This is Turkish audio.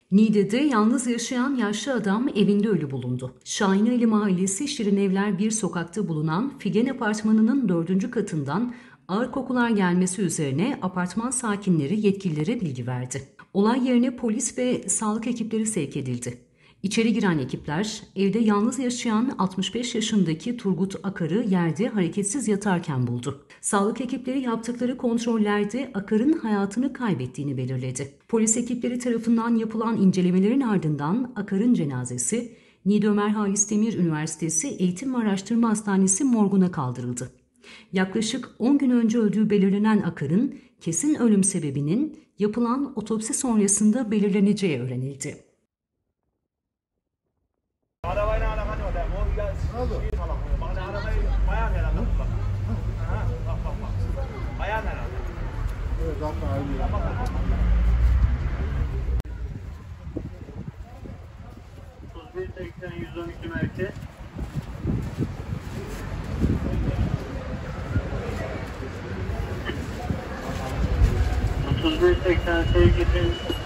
Niğde'de yalnız yaşayan yaşlı adam evinde ölü bulundu. Şahineli Mahallesi Şirinevler 1 sokakta bulunan Figen Apartmanı'nın 4. katından ağır kokular gelmesi üzerine apartman sakinleri yetkililere bilgi verdi. Olay yerine polis ve sağlık ekipleri sevk edildi. İçeri giren ekipler evde yalnız yaşayan 65 yaşındaki Turgut Akar'ı yerde hareketsiz yatarken buldu. Sağlık ekipleri yaptıkları kontrollerde Akar'ın hayatını kaybettiğini belirledi. Polis ekipleri tarafından yapılan incelemelerin ardından Akar'ın cenazesi Niğde Ömer Halis Demir Üniversitesi Eğitim ve Araştırma Hastanesi morguna kaldırıldı. Yaklaşık 10 gün önce öldüğü belirlenen Akar'ın kesin ölüm sebebinin yapılan otopsi sonrasında belirleneceği öğrenildi. Arabayla alakan yok. O arabayı bayağı herhalde. Bak. Bayağı herhalde. Evet, zaten aynı. 3180-112 merkez. 3180 sevgili